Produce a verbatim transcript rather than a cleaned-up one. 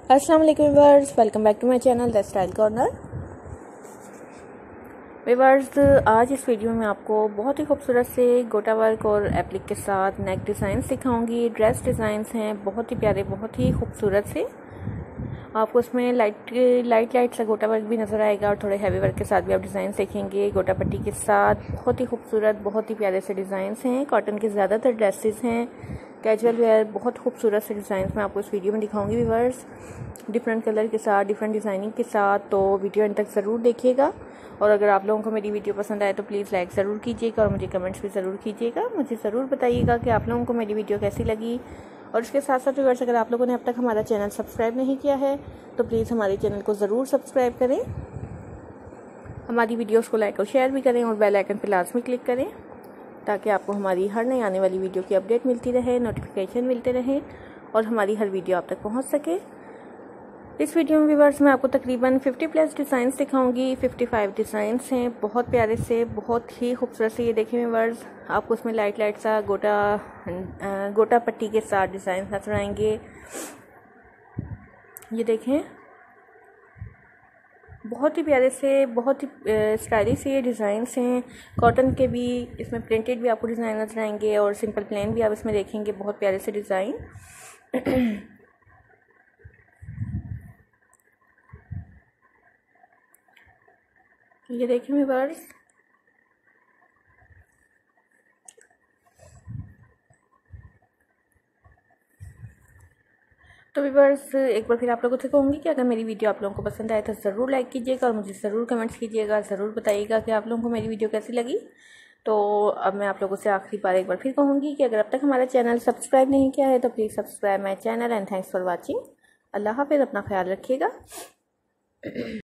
अस्सलाम वालेकुम viewers, welcome back to my channel the style corner. Viewers, आज इस वीडियो में आपको बहुत ही खूबसूरत से गोटा वर्क और एप्लिक के साथ नेक डिज़ाइन सिखाऊंगी। ड्रेस डिज़ाइंस हैं बहुत ही प्यारे, बहुत ही खूबसूरत से। आपको इसमें लाइट लाइट लाइट सा गोटा वर्क भी नज़र आएगा और थोड़े हैवी वर्क के साथ भी आप डिज़ाइन सीखेंगे। गोटा पट्टी के साथ बहुत ही खूबसूरत, बहुत ही प्यारे से डिज़ाइंस हैं। कॉटन के ज़्यादातर ड्रेसेस हैं, कैजुअल वेयर, बहुत खूबसूरत से डिज़ाइन मैं आपको इस वीडियो में दिखाऊंगी व्यूअर्स, डिफरेंट कलर के साथ, डिफरेंट डिज़ाइनिंग के साथ। तो वीडियो एंड तक ज़रूर देखिएगा और अगर आप लोगों को मेरी वीडियो पसंद आए तो प्लीज़ लाइक ज़रूर कीजिएगा और मुझे कमेंट्स भी ज़रूर कीजिएगा। मुझे ज़रूर बताइएगा कि आप लोगों को मेरी वीडियो कैसी लगी। और इसके साथ साथ व्यूअर्स, अगर आप लोगों ने अब तक हमारा चैनल सब्सक्राइब नहीं किया है तो प्लीज़ हमारे चैनल को ज़रूर सब्सक्राइब करें, हमारी वीडियोज़ को लाइक और शेयर भी करें और बेल आइकन पर लाजमी क्लिक करें ताकि आपको हमारी हर नई आने वाली वीडियो की अपडेट मिलती रहे, नोटिफिकेशन मिलते रहे और हमारी हर वीडियो आप तक पहुंच सके। इस वीडियो में व्यूअर्स मैं आपको तकरीबन पचास प्लस डिज़ाइंस दिखाऊंगी। पचपन डिज़ाइंस हैं बहुत प्यारे से, बहुत ही खूबसूरत से। ये देखें व्यूअर्स, आपको उसमें लाइट लाइट सा गोटा गोटा पट्टी के साथ डिज़ाइन नजर आएंगे। ये देखें, बहुत ही प्यारे से, बहुत ही स्टाइलिश ये डिज़ाइंस हैं। कॉटन के भी, इसमें प्रिंटेड भी आपको डिज़ाइन नजर आएंगे और सिंपल प्लेन भी आप इसमें देखेंगे, बहुत प्यारे से डिज़ाइन। ये देखें व्यूअर्स, तो व्यूअर्स एक बार फिर आप लोगों से कहूँगी कि अगर मेरी वीडियो आप लोगों को पसंद आए तो ज़रूर लाइक कीजिएगा और मुझे ज़रूर कमेंट्स कीजिएगा, ज़रूर बताइएगा कि आप लोगों को मेरी वीडियो कैसी लगी। तो अब मैं आप लोगों से आखिरी बार एक बार फिर कहूँगी कि अगर अब तक हमारा चैनल सब्सक्राइब नहीं किया है तो please subscribe my channel and thanks for watching. अल्लाह हाफिज़, अपना ख्याल रखिएगा।